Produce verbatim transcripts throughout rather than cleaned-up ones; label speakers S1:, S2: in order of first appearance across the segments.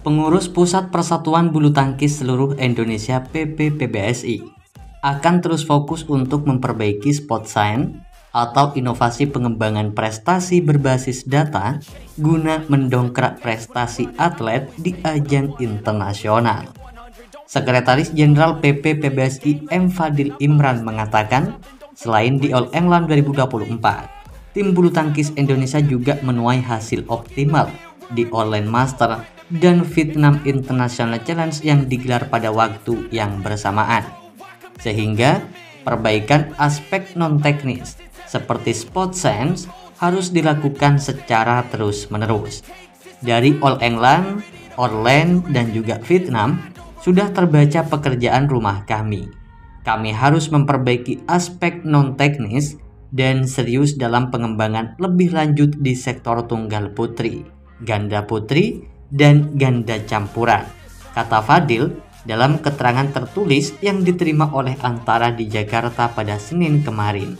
S1: Pengurus Pusat Persatuan Bulu Tangkis Seluruh Indonesia P P P B S I akan terus fokus untuk memperbaiki sport science atau inovasi pengembangan prestasi berbasis data guna mendongkrak prestasi atlet di ajang internasional. Sekretaris Jenderal P P P B S I M Fadil Imran mengatakan, selain di All England dua ribu dua puluh empat, tim bulu tangkis Indonesia juga menuai hasil optimal di Online Master dan Vietnam International Challenge yang digelar pada waktu yang bersamaan. Sehingga perbaikan aspek non-teknis seperti sport science harus dilakukan secara terus-menerus. Dari All England, Orland, dan juga Vietnam sudah terbaca pekerjaan rumah kami. Kami harus memperbaiki aspek non-teknis dan serius dalam pengembangan lebih lanjut di sektor tunggal putri, ganda putri, dan ganda campuran, kata Fadil dalam keterangan tertulis yang diterima oleh Antara di Jakarta pada Senin kemarin.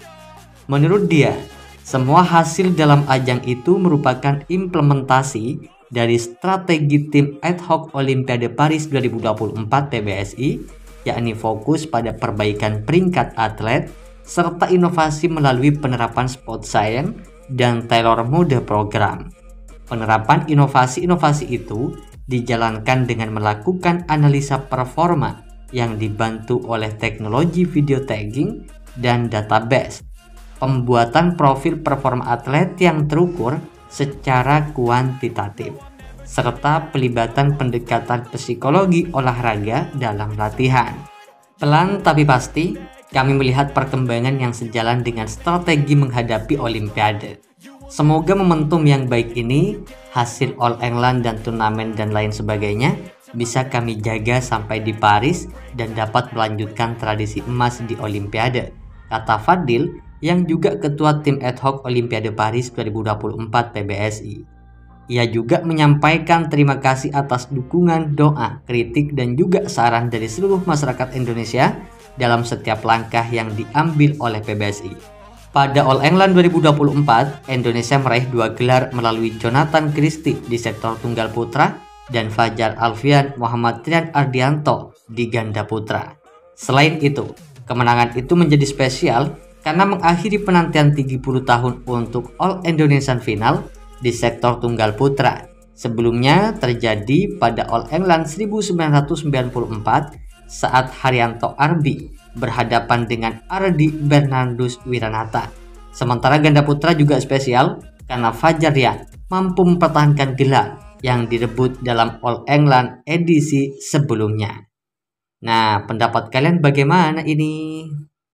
S1: Menurut dia, semua hasil dalam ajang itu merupakan implementasi dari strategi tim ad hoc Olimpiade Paris dua ribu dua puluh empat P B S I, yakni fokus pada perbaikan peringkat atlet serta inovasi melalui penerapan sport science dan tailor-made program. Penerapan inovasi-inovasi itu dijalankan dengan melakukan analisa performa yang dibantu oleh teknologi video tagging dan database, pembuatan profil performa atlet yang terukur secara kuantitatif, serta pelibatan pendekatan psikologi olahraga dalam latihan. Pelan tapi pasti, kami melihat perkembangan yang sejalan dengan strategi menghadapi Olimpiade. Semoga momentum yang baik ini, hasil All England dan turnamen dan lain sebagainya, bisa kami jaga sampai di Paris dan dapat melanjutkan tradisi emas di Olimpiade, kata Fadil yang juga ketua tim ad hoc Olimpiade Paris dua ribu dua puluh empat P B S I. Ia juga menyampaikan terima kasih atas dukungan, doa, kritik, dan juga saran dari seluruh masyarakat Indonesia dalam setiap langkah yang diambil oleh P B S I. Pada All England dua ribu dua puluh empat, Indonesia meraih dua gelar melalui Jonathan Christie di sektor tunggal putra dan Fajar Alfian Muhammad Trian Ardianto di ganda putra. Selain itu, kemenangan itu menjadi spesial karena mengakhiri penantian tiga puluh tahun untuk All Indonesian Final di sektor tunggal putra. Sebelumnya terjadi pada All England seribu sembilan ratus sembilan puluh empat saat Haryanto Arbi berhadapan dengan Ardi Bernardus Wiranata. Sementara ganda putra juga spesial karena Fajar Rian mampu mempertahankan gelar yang direbut dalam All England edisi sebelumnya. Nah, pendapat kalian bagaimana ini?